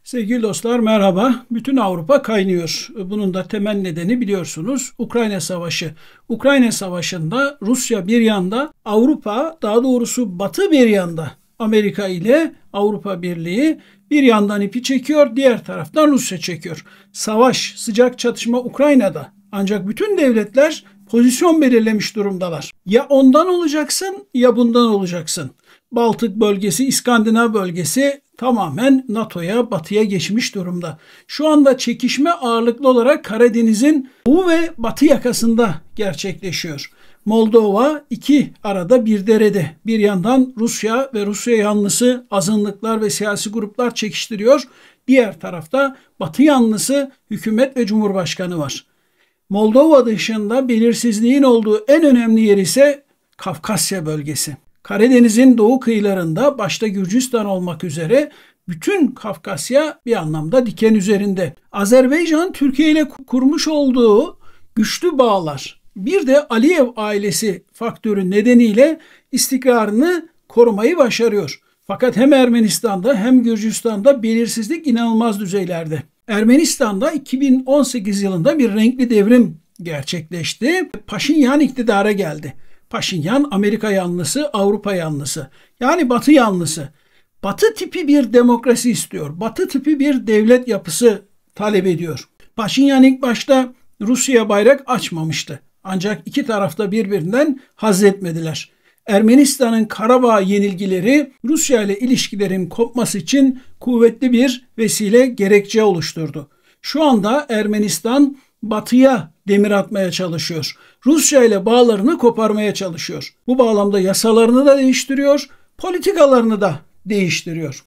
Sevgili dostlar merhaba. Bütün Avrupa kaynıyor. Bunun da temel nedeni biliyorsunuz Ukrayna Savaşı. Ukrayna Savaşı'nda Rusya bir yanda, Avrupa daha doğrusu Batı bir yanda, Amerika ile Avrupa Birliği bir yandan ipi çekiyor, diğer taraftan Rusya çekiyor. Savaş, sıcak çatışma Ukrayna'da. Ancak bütün devletler pozisyon belirlemiş durumdalar. Ya ondan olacaksın ya bundan olacaksın. Baltık bölgesi, İskandinav bölgesi tamamen NATO'ya, Batı'ya geçmiş durumda. Şu anda çekişme ağırlıklı olarak Karadeniz'in doğu ve batı yakasında gerçekleşiyor. Moldova iki arada bir derede. Bir yandan Rusya ve Rusya yanlısı azınlıklar ve siyasi gruplar çekiştiriyor. Diğer tarafta Batı yanlısı hükümet ve cumhurbaşkanı var. Moldova dışında belirsizliğin olduğu en önemli yer ise Kafkasya bölgesi. Karadeniz'in doğu kıyılarında başta Gürcistan olmak üzere bütün Kafkasya bir anlamda diken üzerinde. Azerbaycan Türkiye ile kurmuş olduğu güçlü bağlar, bir de Aliyev ailesi faktörü nedeniyle istikrarını korumayı başarıyor. Fakat hem Ermenistan'da hem Gürcistan'da belirsizlik inanılmaz düzeylerde. Ermenistan'da 2018 yılında bir renkli devrim gerçekleşti. Paşinyan iktidara geldi. Paşinyan Amerika yanlısı, Avrupa yanlısı. Yani Batı yanlısı. Batı tipi bir demokrasi istiyor. Batı tipi bir devlet yapısı talep ediyor. Paşinyan ilk başta Rusya'ya bayrak açmamıştı. Ancak iki tarafta birbirinden haz etmediler. Ermenistan'ın Karabağ yenilgileri Rusya ile ilişkilerin kopması için kuvvetli bir vesile, gerekçe oluşturdu. Şu anda Ermenistan Batı'ya demir atmaya çalışıyor. Rusya ile bağlarını koparmaya çalışıyor. Bu bağlamda yasalarını da değiştiriyor, politikalarını da değiştiriyor.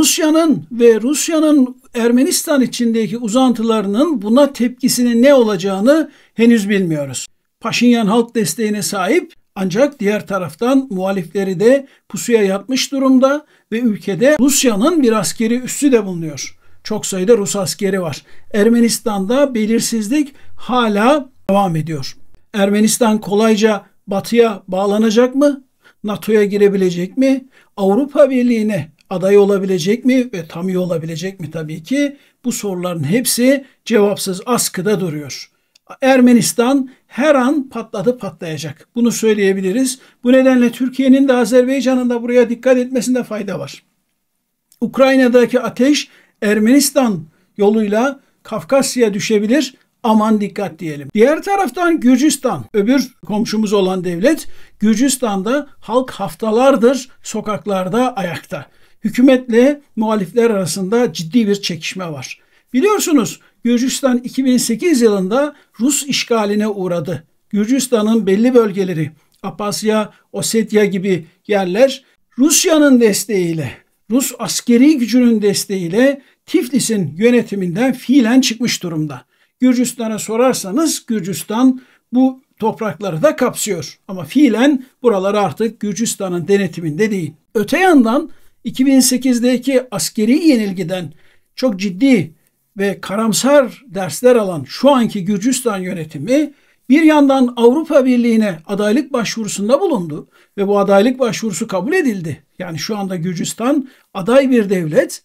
Rusya'nın Ermenistan içindeki uzantılarının buna tepkisinin ne olacağını henüz bilmiyoruz. Paşinyan halk desteğine sahip, ancak diğer taraftan muhalifleri de pusuya yatmış durumda ve ülkede Rusya'nın bir askeri üssü de bulunuyor. Çok sayıda Rus askeri var. Ermenistan'da belirsizlik hala devam ediyor. Ermenistan kolayca Batı'ya bağlanacak mı? NATO'ya girebilecek mi? Avrupa Birliği'ne aday olabilecek mi? Ve tam üye olabilecek mi tabii ki? Bu soruların hepsi cevapsız, askıda duruyor. Ermenistan her an patlayacak. Bunu söyleyebiliriz. Bu nedenle Türkiye'nin de Azerbaycan'ın da buraya dikkat etmesinde fayda var. Ukrayna'daki ateş Ermenistan yoluyla Kafkasya'ya düşebilir. Aman dikkat diyelim. Diğer taraftan Gürcistan, öbür komşumuz olan devlet, Gürcistan'da halk haftalardır sokaklarda ayakta. Hükümetle muhalifler arasında ciddi bir çekişme var. Biliyorsunuz Gürcistan 2008 yılında Rus işgaline uğradı. Gürcistan'ın belli bölgeleri, Abhasya, Osetya gibi yerler Rusya'nın desteğiyle, Rus askeri gücünün desteğiyle Tiflis'in yönetiminden fiilen çıkmış durumda. Gürcistan'a sorarsanız Gürcistan bu toprakları da kapsıyor. Ama fiilen buralar artık Gürcistan'ın denetiminde değil. Öte yandan 2008'deki askeri yenilgiden çok ciddi ve karamsar dersler alan şu anki Gürcistan yönetimi bir yandan Avrupa Birliği'ne adaylık başvurusunda bulundu ve bu adaylık başvurusu kabul edildi. Yani şu anda Gürcistan aday bir devlet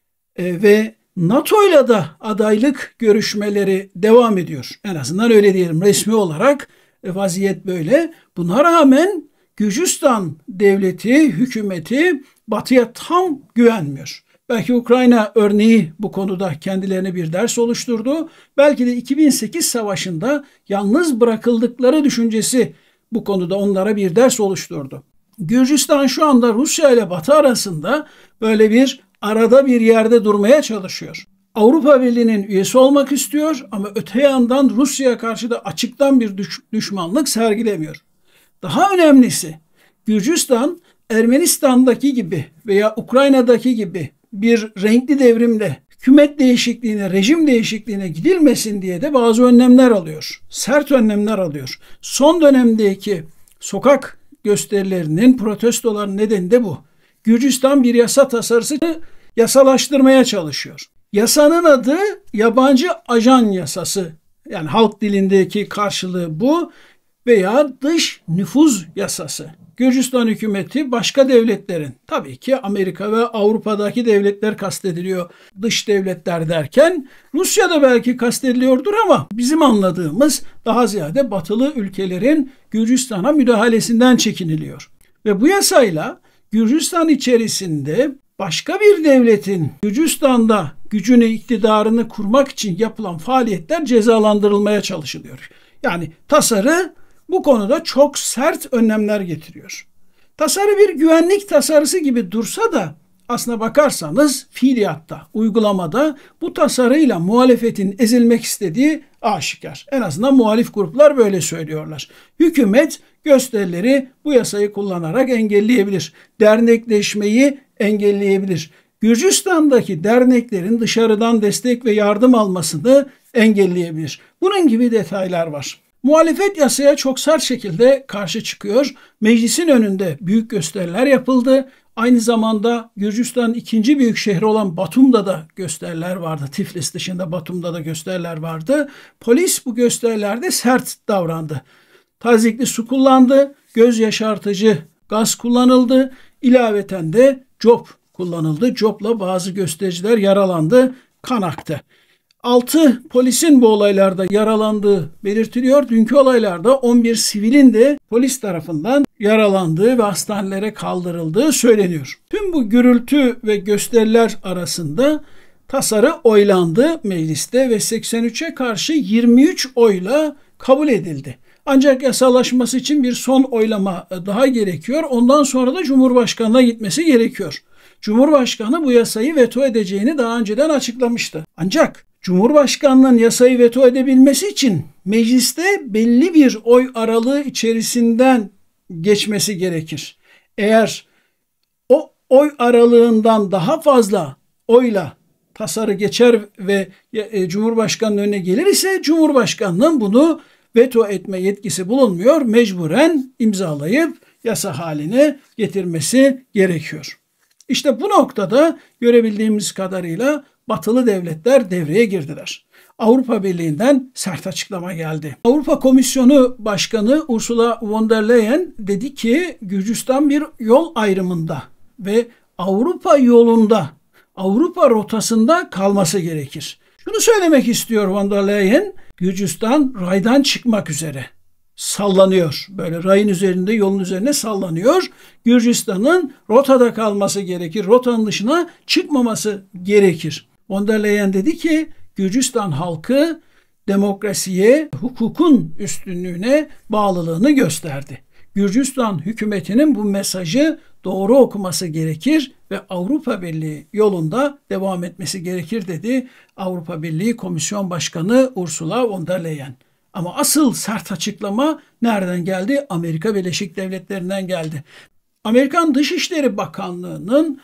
ve NATO'yla da adaylık görüşmeleri devam ediyor. En azından öyle diyelim, resmi olarak vaziyet böyle. Buna rağmen Gürcistan devleti, hükümeti Batı'ya tam güvenmiyor. Belki Ukrayna örneği bu konuda kendilerine bir ders oluşturdu. Belki de 2008 savaşında yalnız bırakıldıkları düşüncesi bu konuda onlara bir ders oluşturdu. Gürcistan şu anda Rusya ile Batı arasında böyle bir arada bir yerde durmaya çalışıyor. Avrupa Birliği'nin üyesi olmak istiyor ama öte yandan Rusya'ya karşı da açıktan bir düşmanlık sergilemiyor. Daha önemlisi Gürcistan Ermenistan'daki gibi veya Ukrayna'daki gibi bir renkli devrimle hükümet değişikliğine, rejim değişikliğine gidilmesin diye de bazı önlemler alıyor. Sert önlemler alıyor. Son dönemdeki sokak gösterilerinin, protestoların nedeni de bu. Gürcistan bir yasa tasarısını yasalaştırmaya çalışıyor. Yasanın adı yabancı ajan yasası. Yani halk dilindeki karşılığı bu veya dış nüfuz yasası. Gürcistan hükümeti başka devletlerin, tabii ki Amerika ve Avrupa'daki devletler kastediliyor dış devletler derken, Rusya da belki kastediliyordur ama bizim anladığımız daha ziyade batılı ülkelerin Gürcistan'a müdahalesinden çekiniliyor. Ve bu yasayla Gürcistan içerisinde başka bir devletin Gürcistan'da gücünü, iktidarını kurmak için yapılan faaliyetler cezalandırılmaya çalışılıyor. Yani tasarı bu konuda çok sert önlemler getiriyor. Tasarı bir güvenlik tasarısı gibi dursa da aslına bakarsanız fiiliyatta, uygulamada bu tasarıyla muhalefetin ezilmek istediği aşikar. En azından muhalif gruplar böyle söylüyorlar. Hükümet gösterileri bu yasayı kullanarak engelleyebilir. Dernekleşmeyi engelleyebilir. Gürcistan'daki derneklerin dışarıdan destek ve yardım almasını engelleyebilir. Bunun gibi detaylar var. Muhalefet yasaya çok sert şekilde karşı çıkıyor. Meclisin önünde büyük gösteriler yapıldı. Aynı zamanda Gürcistan'ın ikinci büyük şehri olan Batum'da da gösteriler vardı. Tiflis dışında Batum'da da gösteriler vardı. Polis bu gösterilerde sert davrandı. Tazikli su kullandı, göz yaşartıcı gaz kullanıldı. İlaveten de cop kullanıldı. Copla bazı göstericiler yaralandı, kan aktı. 6 polisin bu olaylarda yaralandığı belirtiliyor. Dünkü olaylarda 11 sivilin de polis tarafından yaralandığı ve hastanelere kaldırıldığı söyleniyor. Tüm bu gürültü ve gösteriler arasında tasarı oylandı mecliste ve 83'e karşı 23 oyla kabul edildi. Ancak yasallaşması için bir son oylama daha gerekiyor. Ondan sonra da Cumhurbaşkanı'na gitmesi gerekiyor. Cumhurbaşkanı bu yasayı veto edeceğini daha önceden açıklamıştı. Ancak Cumhurbaşkanının yasayı veto edebilmesi için mecliste belli bir oy aralığı içerisinden geçmesi gerekir. Eğer o oy aralığından daha fazla oyla tasarı geçer ve Cumhurbaşkanının önüne gelir ise Cumhurbaşkanının bunu veto etme yetkisi bulunmuyor. Mecburen imzalayıp yasa haline getirmesi gerekiyor. İşte bu noktada görebildiğimiz kadarıyla batılı devletler devreye girdiler. Avrupa Birliği'nden sert açıklama geldi. Avrupa Komisyonu Başkanı Ursula von der Leyen dedi ki Gürcistan bir yol ayrımında ve Avrupa yolunda, Avrupa rotasında kalması gerekir. Şunu söylemek istiyor von der Leyen, Gürcistan raydan çıkmak üzere. Sallanıyor. Böyle rayın üzerinde, yolun üzerine sallanıyor. Gürcistan'ın rotada kalması gerekir. Rotanın dışına çıkmaması gerekir. Von der Leyen dedi ki Gürcistan halkı demokrasiye, hukukun üstünlüğüne bağlılığını gösterdi. Gürcistan hükümetinin bu mesajı doğru okuması gerekir ve Avrupa Birliği yolunda devam etmesi gerekir dedi Avrupa Birliği Komisyon Başkanı Ursula von der Leyen. Ama asıl sert açıklama nereden geldi? Amerika Birleşik Devletleri'nden geldi. Amerikan Dışişleri Bakanlığı'nın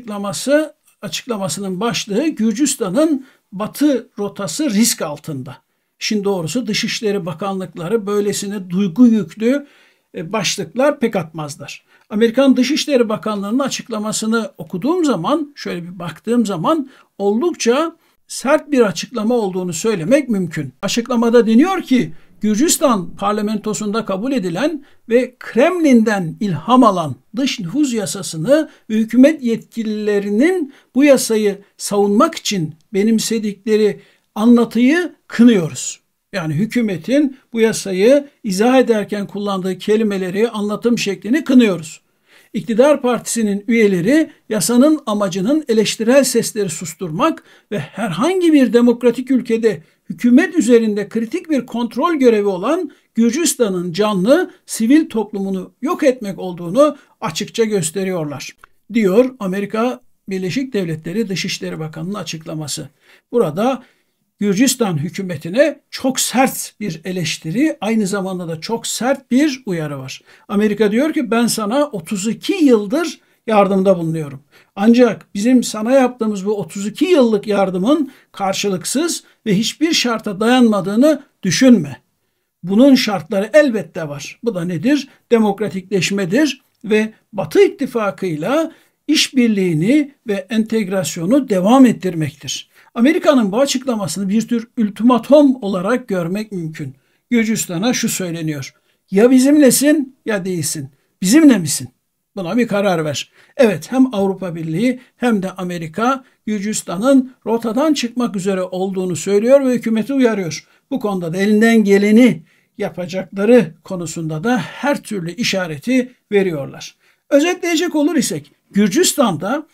açıklamasının başlığı Gürcistan'ın batı rotası risk altında. İşin doğrusu Dışişleri Bakanlıkları böylesine duygu yüklü başlıklar pek atmazlar. Amerikan Dışişleri Bakanlığı'nın açıklamasını okuduğum zaman, şöyle bir baktığım zaman oldukça sert bir açıklama olduğunu söylemek mümkün. Açıklamada deniyor ki Gürcistan parlamentosunda kabul edilen ve Kremlin'den ilham alan dış nüfuz yasasını ve hükümet yetkililerinin bu yasayı savunmak için benimsedikleri anlatıyı kınıyoruz. Yani hükümetin bu yasayı izah ederken kullandığı kelimeleri, anlatım şeklini kınıyoruz. İktidar partisinin üyeleri yasanın amacının eleştirel sesleri susturmak ve herhangi bir demokratik ülkede hükümet üzerinde kritik bir kontrol görevi olan Gürcistan'ın canlı sivil toplumunu yok etmek olduğunu açıkça gösteriyorlar, diyor Amerika Birleşik Devletleri Dışişleri Bakanı'nın açıklaması. Burada Gürcistan hükümetine çok sert bir eleştiri, aynı zamanda da çok sert bir uyarı var. Amerika diyor ki ben sana 32 yıldır yardımda bulunuyorum. Ancak bizim sana yaptığımız bu 32 yıllık yardımın karşılıksız ve hiçbir şarta dayanmadığını düşünme. Bunun şartları elbette var. Bu da nedir? Demokratikleşmedir ve Batı ittifakıyla işbirliğini ve entegrasyonu devam ettirmektir. Amerika'nın bu açıklamasını bir tür ultimatom olarak görmek mümkün. Gürcistan'a şu söyleniyor: ya bizimlesin ya değilsin. Bizimle misin? Buna bir karar ver. Evet, hem Avrupa Birliği hem de Amerika Gürcistan'ın rotadan çıkmak üzere olduğunu söylüyor ve hükümeti uyarıyor. Bu konuda da elinden geleni yapacakları konusunda da her türlü işareti veriyorlar. Özetleyecek olur isek, Gürcistan'da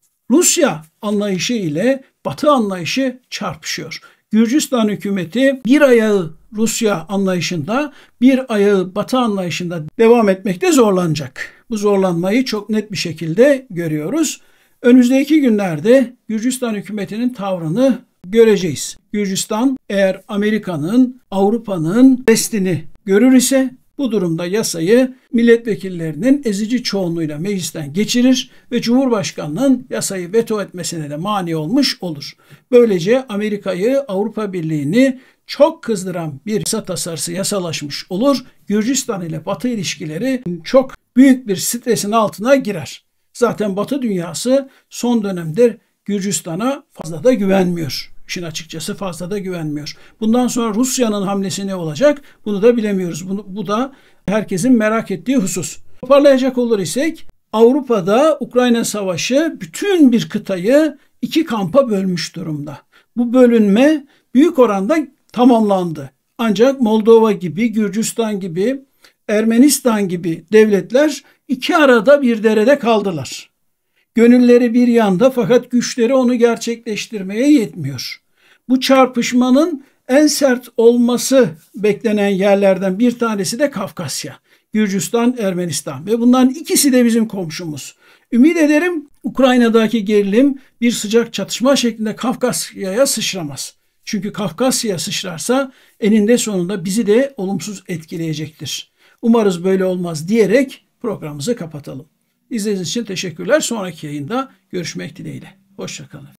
Rusya anlayışı ile Batı anlayışı çarpışıyor. Gürcistan hükümeti bir ayağı Rusya anlayışında, bir ayağı Batı anlayışında devam etmekte zorlanacak. Bu zorlanmayı çok net bir şekilde görüyoruz. Önümüzdeki günlerde Gürcistan hükümetinin tavrını göreceğiz. Gürcistan eğer Amerika'nın, Avrupa'nın destini görür ise bu durumda yasayı milletvekillerinin ezici çoğunluğuyla meclisten geçirir ve Cumhurbaşkanı'nın yasayı veto etmesine de mani olmuş olur. Böylece Amerika'yı, Avrupa Birliği'ni çok kızdıran bir yasa tasarısı yasalaşmış olur. Gürcistan ile Batı ilişkileri çok büyük bir stresin altına girer. Zaten Batı dünyası son dönemde Gürcistan'a fazla da güvenmiyor. İşin açıkçası fazla da güvenmiyor. Bundan sonra Rusya'nın hamlesi ne olacak? Bunu da bilemiyoruz. Bu da herkesin merak ettiği husus. Toparlayacak olur isek, Avrupa'da Ukrayna Savaşı bütün bir kıtayı iki kampa bölmüş durumda. Bu bölünme büyük oranda tamamlandı. Ancak Moldova gibi, Gürcistan gibi, Ermenistan gibi devletler iki arada bir derede kaldılar. Gönülleri bir yanda fakat güçleri onu gerçekleştirmeye yetmiyor. Bu çarpışmanın en sert olması beklenen yerlerden bir tanesi de Kafkasya. Gürcistan, Ermenistan ve bunların ikisi de bizim komşumuz. Ümit ederim Ukrayna'daki gerilim bir sıcak çatışma şeklinde Kafkasya'ya sıçramaz. Çünkü Kafkasya'ya sıçrarsa eninde sonunda bizi de olumsuz etkileyecektir. Umarız böyle olmaz diyerek programımızı kapatalım. İzlediğiniz için teşekkürler. Sonraki yayında görüşmek dileğiyle. Hoşça kalın.